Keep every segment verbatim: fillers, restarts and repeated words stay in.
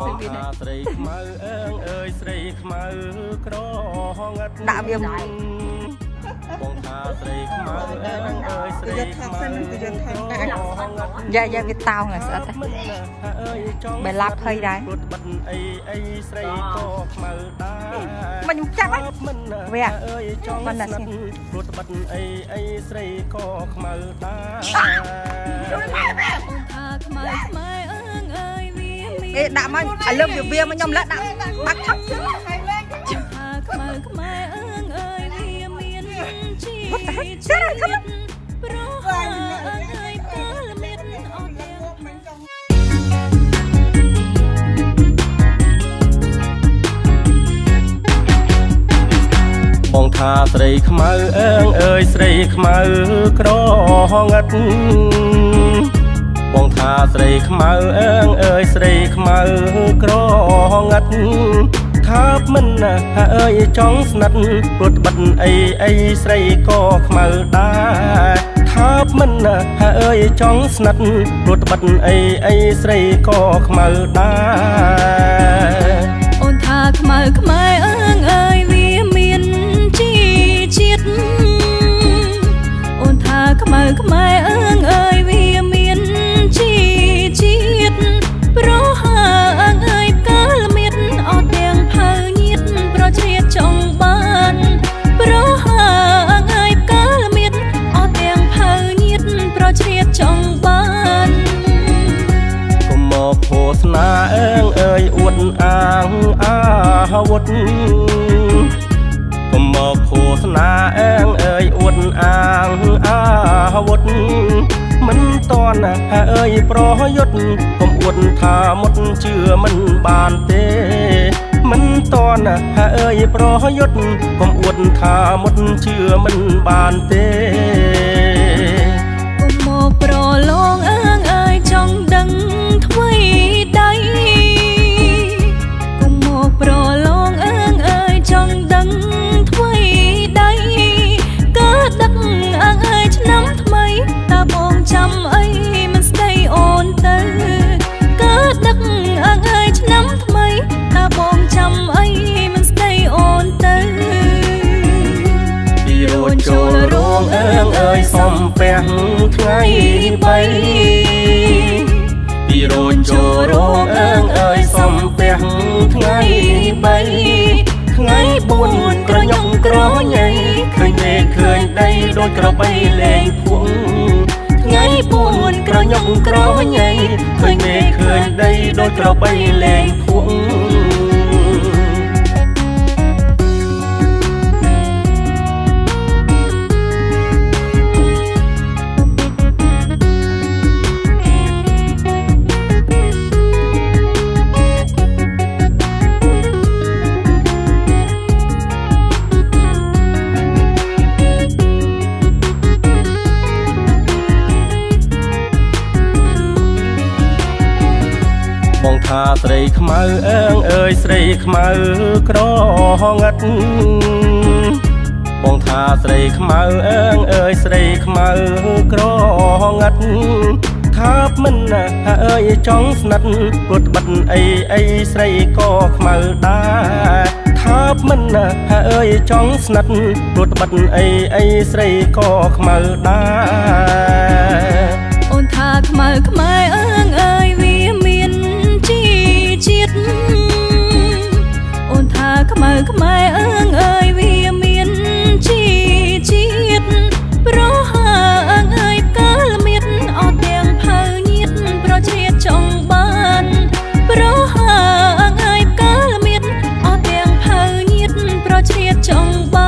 ស្រីខ្មៅអើងអើយស្រីខ្មៅក្រងឹតដាក់វាបងថាស្រីខ្មៅអើងអើយស្រីខ្មៅយ៉ាយ៉ាវាតោងស្អិតបែរឡាប់ភ័យដែរអីអីស្រីក៏ខ្មៅដែរមិនចាប់ហ្នឹងវាមិនណាស់ព្រោះត្បិតអីអីស្រីក៏ខ្មៅដែរថាខ្មៅខ្មៅអើងអើយវាគេដាក់មកឥឡូវវាវាមកខ្ញុំលើដាក់បាក់ឆាប់ថាខ្មៅខ្មៅអើងអើយវាមានជីវិតព្រោះអើយពលមិត្តអត់ទាំងបងថាស្រីខ្មៅអើងអើយស្រីខ្មៅក្រងឹតបងថាស្រីខ្មៅអើងអើយស្រីខ្មៅក្រងឹតថាបមិនណាអើយចង់ស្និទ្ធព្រោះត្បិតអីអីស្រីក៏ខ្មៅដែរថាបមិនណាអើយចង់ស្និទ្ធព្រោះត្បិតអីអីស្រីក៏ខ្មៅដែរអូនថាខ្មៅខ្មៅអើងអើយវាមានជីជាតិអូនថាខ្មៅខ្មៅអើងអើយវាមានជីជាតិព្រោះអើងអើយកាលមានអត់ទាំងផៅញាតប្រជ្រៀតចង់បានព្រោះអើងអើយកាលមានអត់ទាំងផៅញាតប្រជ្រៀតចង់បានកុំមកភោសនាអើងអើយអួតអាងអាវុធកុំមកឃោសនាអើងអើយអួតអាងអាវុធមិនតន់អើយប្រយុទ្ធកុំអួតថាមុតជឿមិនបានទេមិនតន់អើយប្រយុទ្ធកុំអួតថាមុតជឿមិនបានទេកុំមកប្រឡងអើងអើយចង់ដឹងថ្មីដៃកុំមកប្រឡងអើងអើយចង់ដឹងថ្មីដៃក៏ដឹកអើងអើយឆ្នាំថ្មីតើបងចាំអីមិនស្ដីអូនទៅក៏ដឹកអើងអើយឆ្នាំថ្មីតើបងចាំអីមិនស្ដីអូនទៅពីរួចចូលរងអើងអើយសំពះថ្ងៃបីពីរួចចូលរងអើងអើយសំពះថ្ងៃបីថ្ងៃបួនក្រញុកក្រញ៉ៃឃើញទេឃើញដីដូចក្របីលេងភួងថ្ងៃបួនក្រញុកក្រញ៉ៃឃើញទេឃើញដីដូចក្របីលេងភួងបងថាស្រីខ្មៅអើងអើយស្រីខ្មៅក្រងឹតបងថាស្រីខ្មៅអើងអើយស្រីខ្មៅក្រងឹតថាបមិនណាអើយចង់ស្និទ្ធព្រោះត្បិតអីអីស្រីក៏ខ្មៅដែរថាបមិនណាអើយចង់ស្និទ្ធព្រោះត្បិតអីអីស្រីក៏ខ្មៅដែរអូនថាខ្មៅខ្មៅអើងអើយវាមានជីជាតិអូនថាខ្មៅខ្មៅអើងអើយវាមានជីជាតិព្រោះអើងអើយកាលមានអត់ទាំងផៅញាតប្រជ្រៀតចង់បានព្រោះអើងអើយកាលមានអត់ទាំងផៅញាតប្រជ្រៀតចង់បា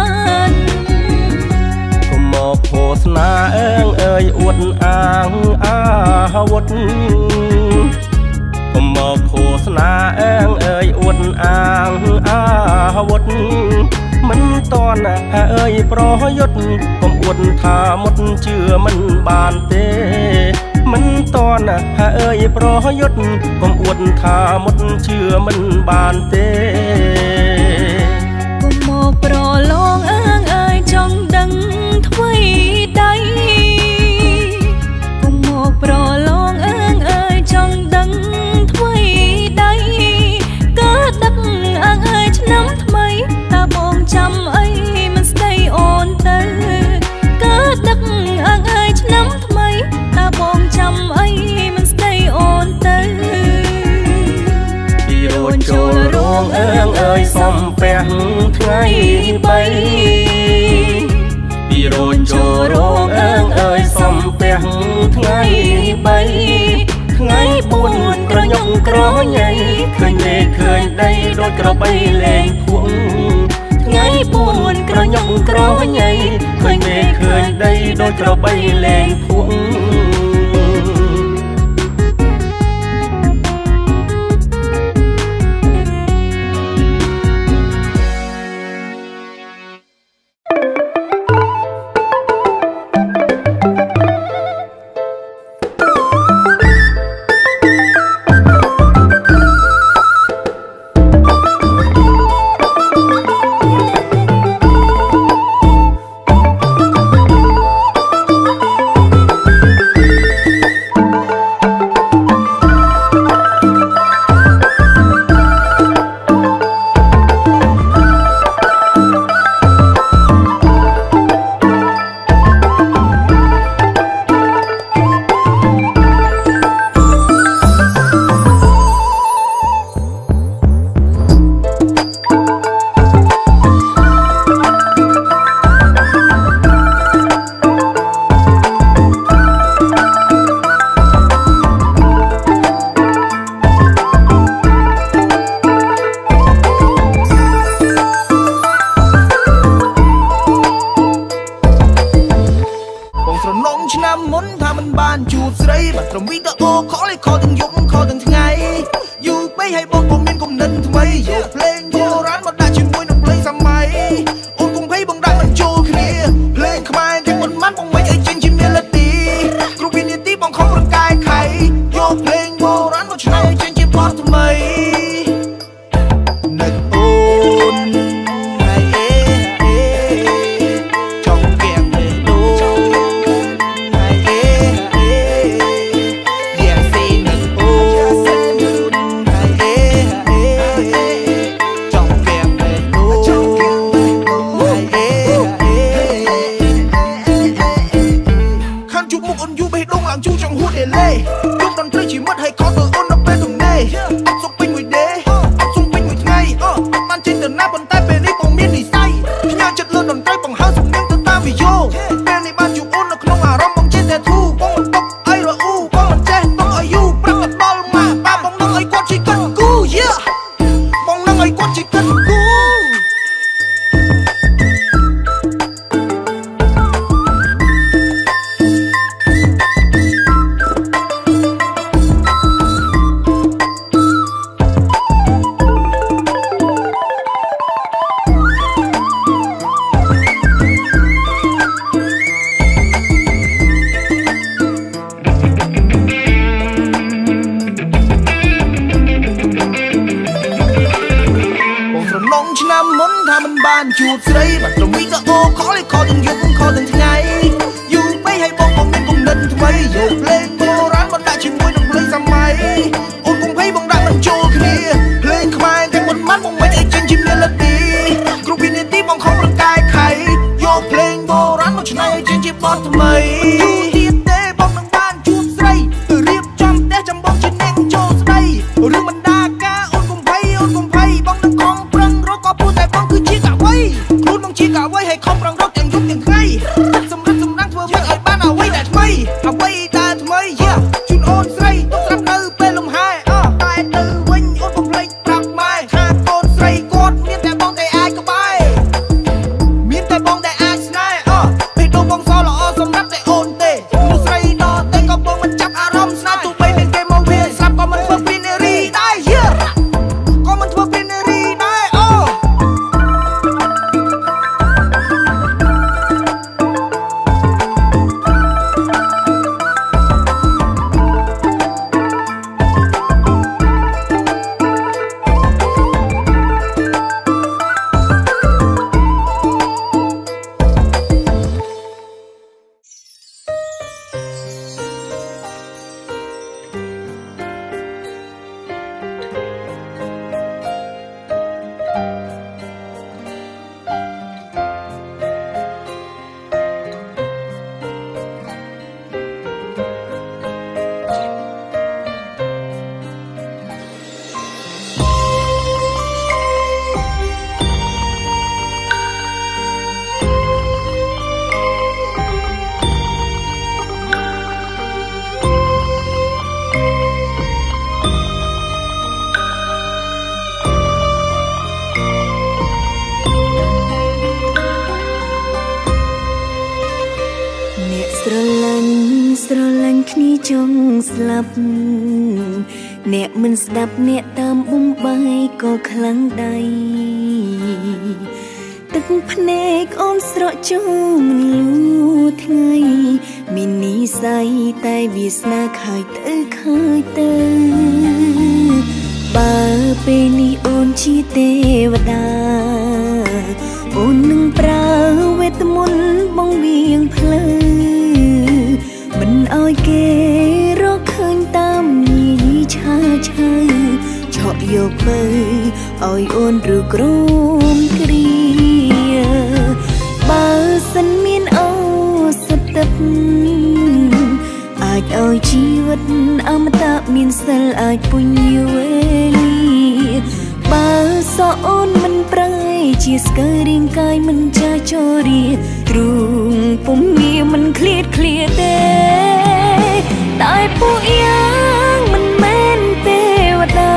នកុំមកភោសនាអើងអើយអួតអាងអាវុធកុំមកឃោសនាអើងអើយអួតអាងអាវុធមិនតន់អើយប្រយុទ្ធកុំអួតថាមុតជឿមិនបានទេមិនតន់អើយប្រយុទ្ធកុំអួតថាមុតជឿមិនបានទេកុំមកប្រឡងអើងអើយចង់ដឹងថ្មីដៃកុំមកប្រឡងអើងអើយចង់ដឹងថ្មីដៃใบไงบุญกระยงกระใหญ่เคยเมเคยได้โดนกระใบแรงพวงไงบุญกระยงกระใหญ่เคยเมเคยได้โดนกระใบแรงพวง Hãy subscribe cho kênh Ghiền Mì Gõ để không bỏ lỡ អ្នកស្រឡាញ់ស្រឡាញ់គ្នាចង់ស្លាប់អ្នកមិនស្ដាប់អ្នកតាមបំបាយក៏ខ្លាំងដៃទឹកភ្នែកអូនស្រក់ចូលមិនលូថ្ងៃមាននិស័យតែវាសនាខើចទៅខើចទៅបើពេលនេះអូនជាទេវតាអូននឹងប្រើវេទមន្តបងវៀងភ្លឺមិនឲ្យគេរកឃើញតាមញីឆាឆៅឆក់យកទៅឲ្យអូនឬក្រមគ្រាបើសិនមានអូសទឹកអាចឲ្យជីវិតអមតៈមានសិលអាចពុញវេលាបើសោអូនមិនប្រែជាស្កើរាងកាយមិនចាស់ចរាទ្រូងពុំងារមិនឃ្លាតឃ្លាទេតែពួកយ៉ាងមិនមែនទេវតា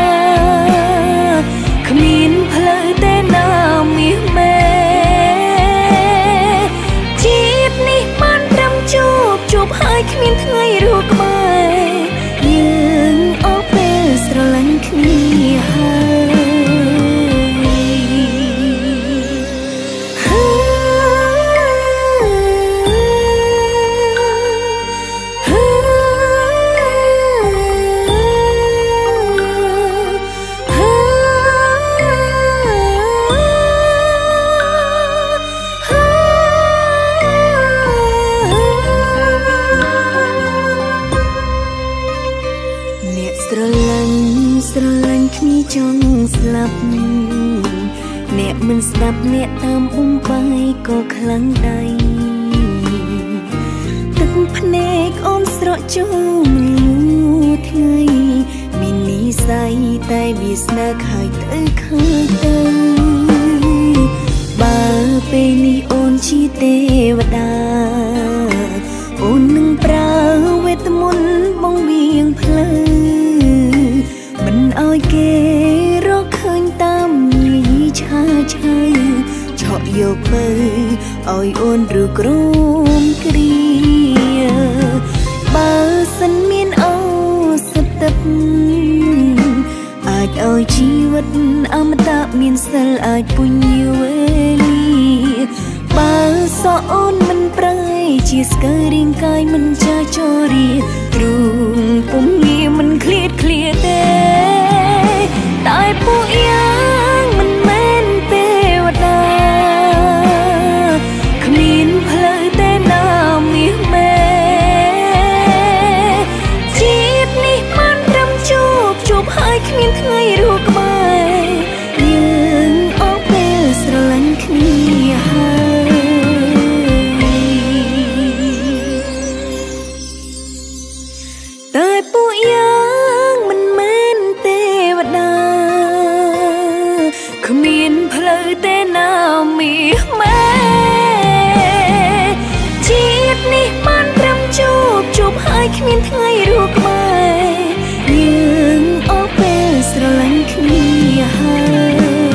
គ្មានផ្លូវទេណាមាសមេជាតិនេះបានត្រឹមជួបជួបហើយគ្មានថ្ងៃរស់ក្បែរយើងអស់ពេលស្រឡាញ់គ្នាហើយចង់ស្លាប់អ្នកមិនស្ដាប់អ្នកតាមបំបាយក៏ខ្លាំងដៃទឹកភ្នែកអូនស្រក់ចូលមិនលូថ្ងៃមាននិស័យតែវាសនាខើចទៅខើចទៅបើពេលនេះអូនជាទេវតាអូននឹងប្រើវេទមន្តបងវៀងភ្លឺមិនឲ្យគេរកឃើញតាមញីឆាឆៅឆក់យកទៅឲ្យអូនឬក្រមគ្រាបើសិនមានអូសទឹកអាចឲ្យជីវិតអមតៈមានសិលអាចពុញវេលាបើសោអូនមិនប្រែជាស្កើរាងកាយមិនចាស់ចរាទ្រូងពុំងារមិនឃ្លាតឃ្លាទេតែពួកយ៉ាងមិនមែនទេវតាគ្មានផ្លូវទេណាមាសមេជាតិនេះបានត្រឹមជួបជួបហើយគ្មានថ្ងៃរស់ក្បែរយើងអស់ពេលស្រឡាញ់គ្នាហើយតែពួកយ៉ាងមិនមែនទេវតាគ្មានផ្លូវទេណាមាសមេជាតិនេះបានត្រឹមជួបជួបហើយគ្មានថ្ងៃរស់ក្បែរយើងអស់ពេលស្រឡាញ់គ្នាហើយ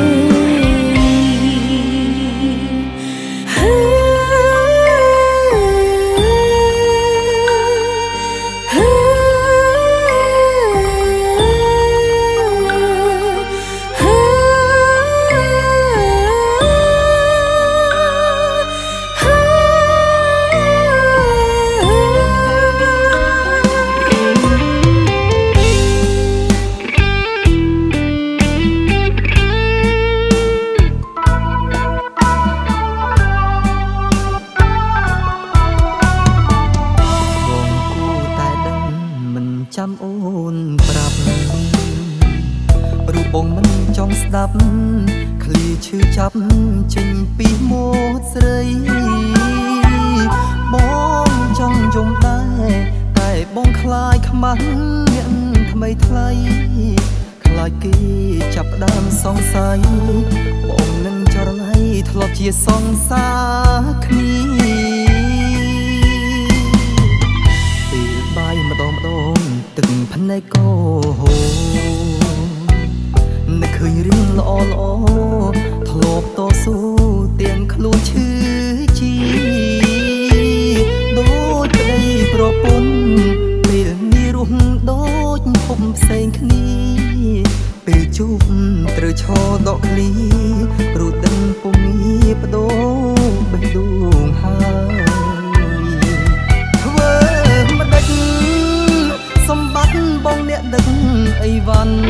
ចាំអូនប្រាប់រូបបងមិនចង់ស្ដាប់ឃ្លាឈឺចាប់ចេញពីមាត់ស្រីបងចង់យំដែរតែបងខ្លាចខ្មាស់អ្នកថ្មីថ្លៃខ្លាចគេចាប់ផ្ដើមសង្ស័យបងនឹងចរណៃធ្លាប់ជាសង្សារគ្នាពេលបាយម្ដងម្ដងទឹកភ្នែកក៏ហូរនឹកឃើញរឿងល្អល្អធ្លាប់តស៊ូទាំងខ្លួនឈឺជីបកឃ្លីព្រោះដឹងពុំងាបដូរបេះដូងហើយធ្វើមិនដេចសម្បត្តិបងអ្នកដឹកអីវ៉ាន់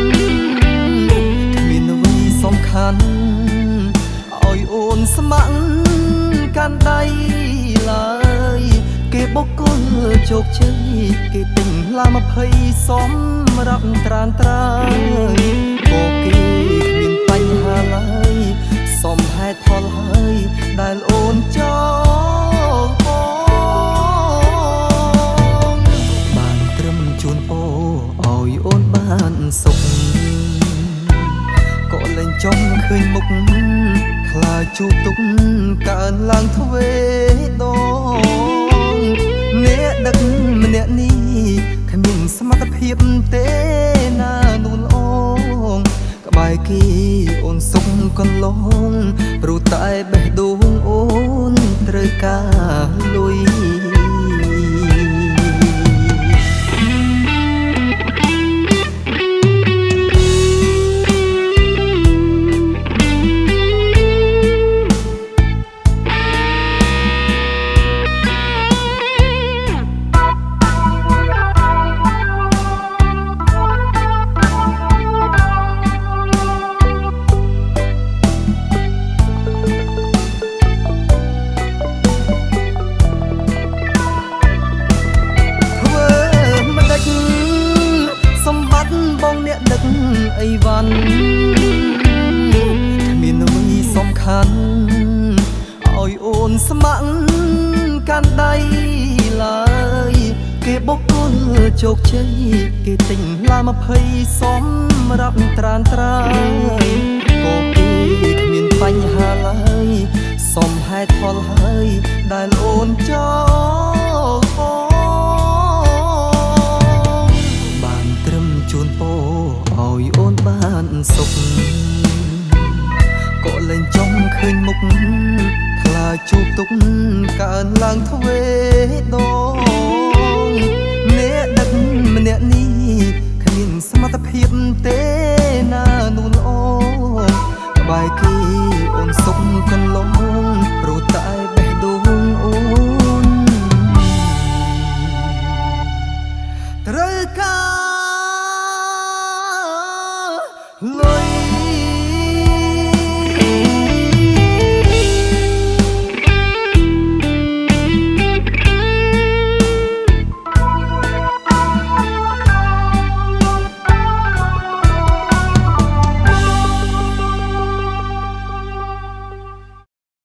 គ្មានអ្វីសំខាន់ឲ្យអូនស្ម័គ្រកាន់ដៃឡើយគេបុគ្គលជោគជ័យគេទិញឡាម្ភ័យសម្រាប់ត្រានត្រើយក៏គេគ្មានបញ្ហាឡើយសមហេតុផលហើយដែលអូនចង់បងបានត្រឹមជូនពរឲ្យអូនបានសុខក៏លែងចង់ឃើញមុខខ្លាចជួបទុកកើនឡើងទ្វេដងអ្នកដឹកម្នាក់នេះគ្មានសមត្ថភាពទេណានួនអងក្បែរគេអូនសុខកន្លងព្រោះតែបេះដូងអូនត្រូវការលុយអីវ៉ាន់គ្មានអ្វីសំខាន់ឲ្យអូនស្ម័គ្រកាន់ដៃឡើយគេបុគ្គលជោគជ័យគេទិញឡាម្ភ័យសម្រាប់ត្រានត្រើយក៏គេគ្មានបញ្ហាឡើយសមហេតុផលហើយដែលអូនចង់បានត្រឹមជូនពរឲ្យអូនបានសុខក៏លែងចង់ឃើញមុខខ្លាចជួបទុកកើនឡើងទ្វេដងអ្នកដឹកម្នាក់នេះគ្មានសមត្ថភាពទេណានួនល្អក្បែរគេអូនសុខកន្ល